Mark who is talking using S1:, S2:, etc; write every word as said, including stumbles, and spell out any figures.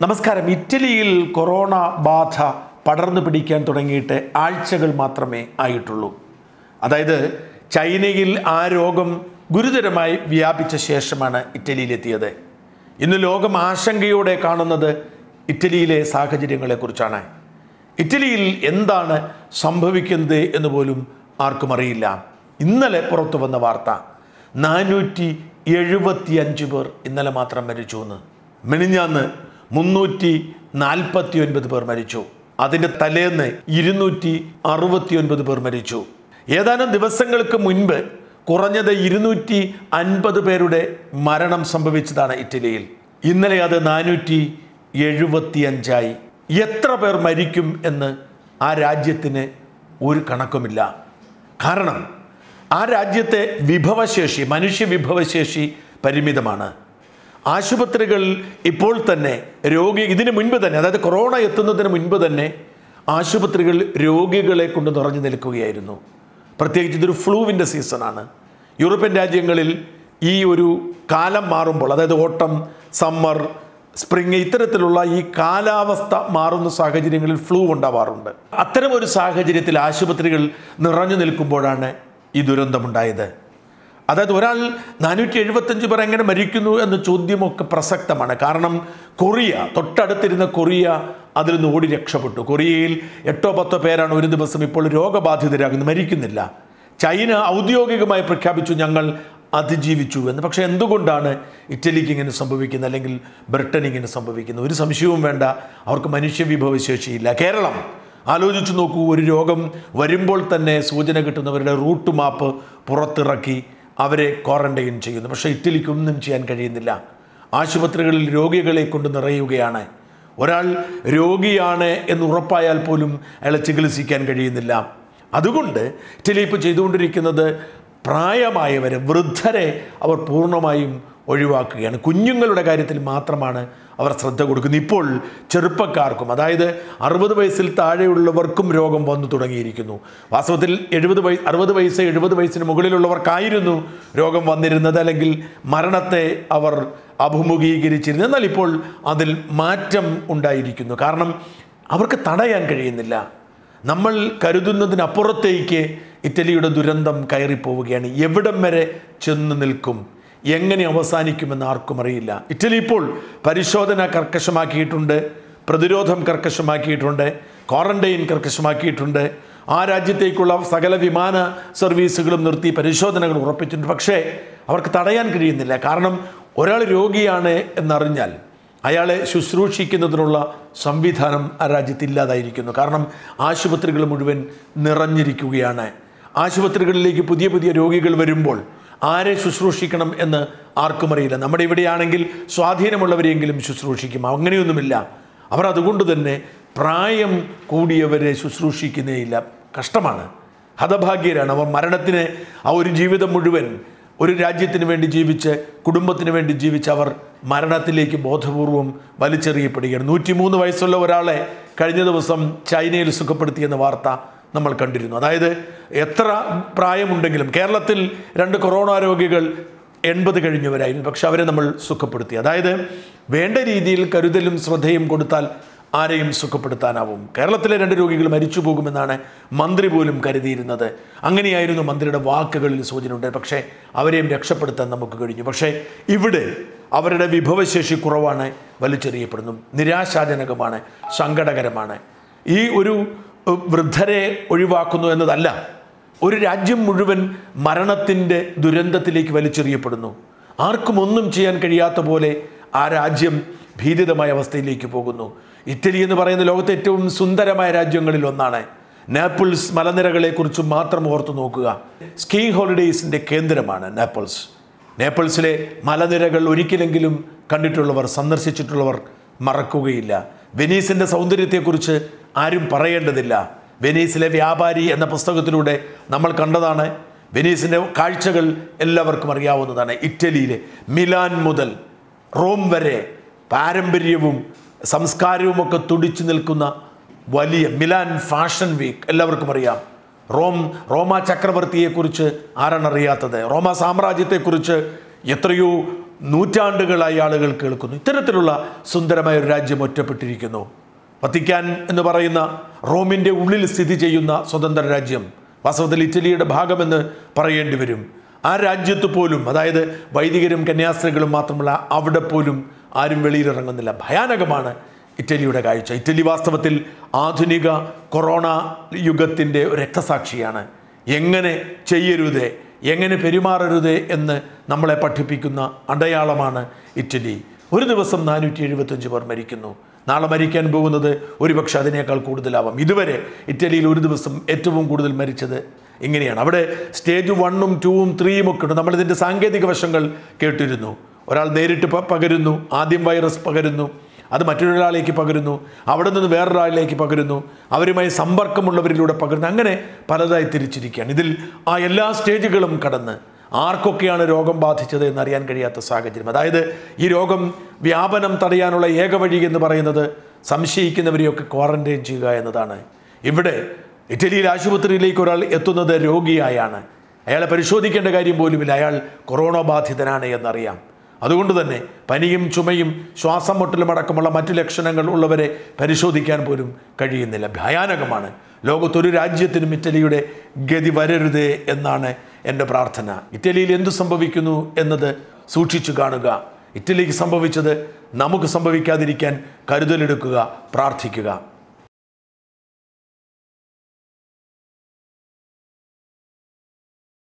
S1: നമസ്കാരം. ഇറ്റലിയിൽ കൊറോണ ബാധ പടർന്നു പിടിക്കാൻ തുടങ്ങിയിട്ട് ആഴ്ചകൾ മാത്രമേ ആയിട്ടുള്ളൂ. അതായത് ചൈനയിൽ ആ രോഗം ഗുരുതരമായി വ്യാപിച്ച ശേഷമാണ് ഇറ്റലിയിലെത്തിയത്. ഇന്ന് ലോകം ആശങ്കയോടെ കാണുന്നത് ഇറ്റലിയിലെ സാഹചര്യങ്ങളെക്കുറിച്ചാണ്. ഇറ്റലിയിൽ എന്താണ് സംഭവിക്കുന്നത് എന്ന് പോലും ആർക്കും അറിയില്ല. ഇന്നലെ പുറത്തു വന്ന വാർത്ത, നാനൂറ്റി എഴുപത്തി അഞ്ച് പേർ ഇന്നലെ മാത്രം മരിച്ചു എന്ന്. മെനിഞ്ഞാന്ന് മുന്നൂറ്റി നാൽപ്പത്തി ഒൻപത് പേർ മരിച്ചു. അതിൻ്റെ തലേന്ന് ഇരുന്നൂറ്റി അറുപത്തി ഒൻപത് പേർ മരിച്ചു. ഏതാനും ദിവസങ്ങൾക്ക് മുൻപ് കുറഞ്ഞത് ഇരുന്നൂറ്റി അൻപത് പേരുടെ മരണം സംഭവിച്ചതാണ് ഇറ്റലിയിൽ. ഇന്നലെ അത് നാനൂറ്റി എഴുപത്തി അഞ്ചായി. എത്ര പേർ മരിക്കും എന്ന് ആ രാജ്യത്തിന് ഒരു കണക്കുമില്ല. കാരണം ആ രാജ്യത്തെ വിഭവശേഷി, മനുഷ്യ വിഭവശേഷി പരിമിതമാണ്. ആശുപത്രികൾ ഇപ്പോൾ തന്നെ രോഗി ഇതിന് മുൻപ് തന്നെ അതായത് കൊറോണ എത്തുന്നതിന് മുൻപ് തന്നെ ആശുപത്രികൾ രോഗികളെ കൊണ്ട് നിറഞ്ഞു നിൽക്കുകയായിരുന്നു. പ്രത്യേകിച്ച് ഇതൊരു ഫ്ലൂവിൻ്റെ സീസണാണ്. യൂറോപ്യൻ രാജ്യങ്ങളിൽ ഈ ഒരു കാലം മാറുമ്പോൾ, അതായത് ഓട്ടം, സമ്മർ, സ്പ്രിങ്, ഇത്തരത്തിലുള്ള ഈ കാലാവസ്ഥ മാറുന്ന സാഹചര്യങ്ങളിൽ ഫ്ലൂ ഉണ്ടാവാറുണ്ട്. അത്തരമൊരു സാഹചര്യത്തിൽ ആശുപത്രികൾ നിറഞ്ഞു നിൽക്കുമ്പോഴാണ് ഈ ദുരന്തമുണ്ടായത്. അതായത് ഒരാൾ നാനൂറ്റി എഴുപത്തഞ്ച് പേർ എങ്ങനെ മരിക്കുന്നു എന്ന ചോദ്യമൊക്കെ പ്രസക്തമാണ്. കാരണം കൊറിയ, തൊട്ടടുത്തിരുന്ന കൊറിയ അതിൽ നിന്ന് ഓടി രക്ഷപ്പെട്ടു. കൊറിയയിൽ എട്ടോ പത്തോ പേരാണ് ഒരു ദിവസം ഇപ്പോൾ രോഗബാധിതരാകുന്നത്, മരിക്കുന്നില്ല. ചൈന ഔദ്യോഗികമായി പ്രഖ്യാപിച്ചു ഞങ്ങൾ അതിജീവിച്ചു എന്ന്. പക്ഷേ എന്തുകൊണ്ടാണ് ഇറ്റലിക്ക് ഇങ്ങനെ സംഭവിക്കുന്നത്, അല്ലെങ്കിൽ ബ്രിട്ടൻ ഇങ്ങനെ സംഭവിക്കുന്നത്? ഒരു സംശയവും വേണ്ട, അവർക്ക് മനുഷ്യ വിഭവശേഷിയില്ല. കേരളം ആലോചിച്ചു നോക്കൂ. ഒരു രോഗം വരുമ്പോൾ തന്നെ സൂചന കിട്ടുന്നവരുടെ റൂട്ട് മാപ്പ് പുറത്തിറക്കി അവരെ ക്വാറന്റൈൻ ചെയ്യുന്നു. പക്ഷേ ഇറ്റലിക്കൊന്നും ചെയ്യാൻ കഴിയുന്നില്ല. ആശുപത്രികളിൽ രോഗികളെ കൊണ്ട് നിറയുകയാണ്. ഒരാൾ രോഗിയാണ് എന്ന് ഉറപ്പായാൽ പോലും അയാളെ ചികിത്സിക്കാൻ കഴിയുന്നില്ല. അതുകൊണ്ട് ഇറ്റലി ഇപ്പോൾ ചെയ്തുകൊണ്ടിരിക്കുന്നത് പ്രായമായവരെ, വൃദ്ധരെ അവർ പൂർണ്ണമായും ഒഴിവാക്കുകയാണ്. കുഞ്ഞുങ്ങളുടെ കാര്യത്തിൽ മാത്രമാണ് അവർ ശ്രദ്ധ കൊടുക്കുന്നത്. ഇപ്പോൾ ചെറുപ്പക്കാർക്കും, അതായത് അറുപത് വയസ്സിൽ താഴെയുള്ളവർക്കും രോഗം വന്നു തുടങ്ങിയിരിക്കുന്നു. വാസ്തവത്തിൽ എഴുപത് വയസ്സ് അറുപത് വയസ്സ് എഴുപത് വയസ്സിന് മുകളിലുള്ളവർക്കായിരുന്നു രോഗം വന്നിരുന്നത്, അല്ലെങ്കിൽ മരണത്തെ അവർ അഭിമുഖീകരിച്ചിരുന്നത്. എന്നാൽ ഇപ്പോൾ അതിൽ മാറ്റം ഉണ്ടായിരിക്കുന്നു. കാരണം അവർക്ക് തടയാൻ കഴിയുന്നില്ല. നമ്മൾ കരുതുന്നതിനപ്പുറത്തേക്ക് ഇറ്റലിയുടെ ദുരന്തം കയറിപ്പോവുകയാണ്. എവിടം വരെ ചെന്ന് നിൽക്കും, എങ്ങനെ അവസാനിക്കുമെന്ന് ആർക്കും അറിയില്ല. ഇറ്റലി ഇപ്പോൾ പരിശോധന കർക്കശമാക്കിയിട്ടുണ്ട്, പ്രതിരോധം കർക്കശമാക്കിയിട്ടുണ്ട്, ക്വാറന്റൈൻ കർക്കശമാക്കിയിട്ടുണ്ട്. ആ രാജ്യത്തേക്കുള്ള സകല വിമാന സർവീസുകളും നിർത്തി പരിശോധനകൾ ഉറപ്പിച്ചിട്ടുണ്ട്. പക്ഷേ അവർക്ക് തടയാൻ കഴിയുന്നില്ല. കാരണം ഒരാൾ രോഗിയാണ് എന്നറിഞ്ഞാൽ അയാളെ ശുശ്രൂഷിക്കുന്നതിനുള്ള സംവിധാനം ആ രാജ്യത്ത് ഇല്ലാതായിരിക്കുന്നു. കാരണം ആശുപത്രികൾ മുഴുവൻ നിറഞ്ഞിരിക്കുകയാണ്. ആശുപത്രികളിലേക്ക് പുതിയ പുതിയ രോഗികൾ വരുമ്പോൾ ആരെ ശുശ്രൂഷിക്കണം എന്ന് ആർക്കും അറിയില്ല. നമ്മുടെ ഇവിടെയാണെങ്കിൽ സ്വാധീനമുള്ളവരെയെങ്കിലും ശുശ്രൂഷിക്കും. അങ്ങനെയൊന്നുമില്ല. അവർ അതുകൊണ്ട് തന്നെ പ്രായം കൂടിയവരെ ശുശ്രൂഷിക്കുന്നേയില്ല. കഷ്ടമാണ്, ഹതഭാഗ്യരാണ് അവർ. മരണത്തിന് ആ ഒരു ജീവിതം മുഴുവൻ ഒരു രാജ്യത്തിന് വേണ്ടി ജീവിച്ച്, കുടുംബത്തിന് വേണ്ടി ജീവിച്ച് അവർ മരണത്തിലേക്ക് ബോധപൂർവം വലിച്ചെറിയപ്പെടുകയാണ്. നൂറ്റി മൂന്ന് വയസ്സുള്ള ഒരാളെ കഴിഞ്ഞ ദിവസം ചൈനയിൽ സുഖപ്പെടുത്തിയെന്ന വാർത്ത നമ്മൾ കണ്ടിരുന്നു. അതായത് എത്ര പ്രായമുണ്ടെങ്കിലും, കേരളത്തിൽ രണ്ട് കൊറോണ രോഗികൾ എൺപത് കഴിഞ്ഞവരായിരുന്നു, പക്ഷെ അവരെ നമ്മൾ സുഖപ്പെടുത്തി. അതായത് വേണ്ട രീതിയിൽ കരുതലും ശ്രദ്ധയും കൊടുത്താൽ ആരെയും സുഖപ്പെടുത്താനാവും. കേരളത്തിലെ രണ്ട് രോഗികൾ മരിച്ചു പോകുമെന്നാണ് മന്ത്രി പോലും കരുതിയിരുന്നത്. അങ്ങനെയായിരുന്നു മന്ത്രിയുടെ വാക്കുകളിൽ സൂചനയുണ്ട്. പക്ഷേ അവരെയും രക്ഷപ്പെടുത്താൻ നമുക്ക് കഴിഞ്ഞു. പക്ഷേ ഇവിടെ അവരുടെ വിഭവശേഷി കുറവാണ്, വലിച്ചെറിയപ്പെടുന്നു. നിരാശാജനകമാണ്, സങ്കടകരമാണ്. ഈ ഒരു വൃദ്ധരെ ഒഴിവാക്കുന്നു എന്നതല്ല, ഒരു രാജ്യം മുഴുവൻ മരണത്തിൻ്റെ ദുരന്തത്തിലേക്ക് വലിച്ചെറിയപ്പെടുന്നു. ആർക്കും ഒന്നും ചെയ്യാൻ കഴിയാത്ത പോലെ ആ രാജ്യം ഭീതിതമായ അവസ്ഥയിലേക്ക് പോകുന്നു. ഇറ്റലി എന്ന് പറയുന്ന ലോകത്തെ ഏറ്റവും സുന്ദരമായ രാജ്യങ്ങളിൽ ഒന്നാണ്. നേപ്പിൾസ് മലനിരകളെക്കുറിച്ച് മാത്രം ഓർത്തു നോക്കുക. സ്കീയിങ് ഹോളിഡേയ്സിൻ്റെ കേന്ദ്രമാണ് നേപ്പിൾസ്. നേപ്പിൾസിലെ മലനിരകൾ ഒരിക്കലെങ്കിലും കണ്ടിട്ടുള്ളവർ, സന്ദർശിച്ചിട്ടുള്ളവർ മറക്കുകയില്ല. വെനീസിൻ്റെ സൗന്ദര്യത്തെക്കുറിച്ച് ആരും പറയേണ്ടതില്ല. വെനീസിലെ വ്യാപാരി എന്ന പുസ്തകത്തിലൂടെ നമ്മൾ കണ്ടതാണ്. വെനീസിൻ്റെ കാഴ്ചകൾ എല്ലാവർക്കും അറിയാവുന്നതാണ്. ഇറ്റലിയിലെ മിലാൻ മുതൽ റോം വരെ പാരമ്പര്യവും സംസ്കാരവുമൊക്കെ തുടിച്ചു നിൽക്കുന്ന വലിയ മിലാൻ ഫാഷൻ വീക്ക് എല്ലാവർക്കും അറിയാം. റോം റോമ ചക്രവർത്തിയെക്കുറിച്ച് ആരാണ് അറിയാത്തത്? റോമ സാമ്രാജ്യത്തെക്കുറിച്ച് എത്രയോ നൂറ്റാണ്ടുകളായി ആളുകൾ കേൾക്കുന്നു. ഇത്തരത്തിലുള്ള സുന്ദരമായ ഒരു രാജ്യം ഒറ്റപ്പെട്ടിരിക്കുന്നു. വത്തിക്കാൻ എന്ന് പറയുന്ന റോമിൻ്റെ ഉള്ളിൽ സ്ഥിതി ചെയ്യുന്ന സ്വതന്ത്ര രാജ്യം വാസ്തവത്തിൽ ഇറ്റലിയുടെ ഭാഗമെന്ന് പറയേണ്ടി വരും. ആ രാജ്യത്ത് പോലും, അതായത് വൈദികരും കന്യാസ്ത്രീകളും മാത്രമല്ല, അവിടെ പോലും ആരും വെളിയിലിറങ്ങുന്നില്ല. ഭയാനകമാണ് ഇറ്റലിയുടെ കാഴ്ച. ഇറ്റലി വാസ്തവത്തിൽ ആധുനിക കൊറോണ യുഗത്തിൻ്റെ രക്തസാക്ഷിയാണ്. എങ്ങനെ ചെയ്യരുതേ, എങ്ങനെ പെരുമാറരുതേ എന്ന് നമ്മളെ പഠിപ്പിക്കുന്ന അടയാളമാണ് ഇറ്റലി. ഒരു ദിവസം നാനൂറ്റി എഴുപത്തഞ്ച് പേർ മരിക്കുന്നു. നാളെ മരിക്കാൻ പോകുന്നത് ഒരുപക്ഷെ അതിനേക്കാൾ കൂടുതലാവാം. ഇതുവരെ ഇറ്റലിയിൽ ഒരു ദിവസം ഏറ്റവും കൂടുതൽ മരിച്ചത് ഇങ്ങനെയാണ്. അവിടെ സ്റ്റേജ് വണ്ണും ടൂവും ത്രീയും ഒക്കെ ഉണ്ട്. നമ്മളിതിൻ്റെ സാങ്കേതിക വശങ്ങൾ കേട്ടിരുന്നു. ഒരാൾ നേരിട്ട് പകരുന്നു, ആദ്യം വൈറസ് പകരുന്നു, അത് മറ്റൊരാളിലേക്ക് പകരുന്നു, അവിടെ നിന്ന് വേറൊരാളിലേക്ക് പകരുന്നു, അവരുമായി സമ്പർക്കമുള്ളവരിലൂടെ പകരുന്നു, അങ്ങനെ പലതായി തിരിച്ചിരിക്കുകയാണ്. ഇതിൽ ആ എല്ലാ സ്റ്റേജുകളും കടന്ന് ആർക്കൊക്കെയാണ് രോഗം ബാധിച്ചത് എന്നറിയാൻ കഴിയാത്ത സാഹചര്യം. അതായത് ഈ രോഗം വ്യാപനം തടയാനുള്ള ഏക വഴി എന്ന് പറയുന്നത് സംശയിക്കുന്നവരെയൊക്കെ ക്വാറന്റൈൻ ചെയ്യുക എന്നതാണ്. ഇവിടെ ഇറ്റലിയിൽ ആശുപത്രിയിലേക്ക് ഒരാൾ എത്തുന്നത് രോഗിയായാണ്. അയാളെ പരിശോധിക്കേണ്ട കാര്യം പോലുമില്ല, അയാൾ കൊറോണ ബാധിതനാണ് എന്നറിയാം. അതുകൊണ്ട് തന്നെ പനിയും ചുമയും ശ്വാസം മുട്ടലും അടക്കമുള്ള മറ്റു ലക്ഷണങ്ങൾ ഉള്ളവരെ പരിശോധിക്കാൻ പോലും കഴിയുന്നില്ല. ഭയാനകമാണ്. ലോകത്തൊരു രാജ്യത്തിനും ഇറ്റലിയുടെ ഗതി വരരുതേ എന്നാണ് എൻ്റെ പ്രാർത്ഥന. ഇറ്റലിയിൽ എന്തു സംഭവിക്കുന്നു എന്നത് സൂക്ഷിച്ചു കാണുക. ഇറ്റലിക്ക് സംഭവിച്ചത് നമുക്ക് സംഭവിക്കാതിരിക്കാൻ കരുതലെടുക്കുക, പ്രാർത്ഥിക്കുക.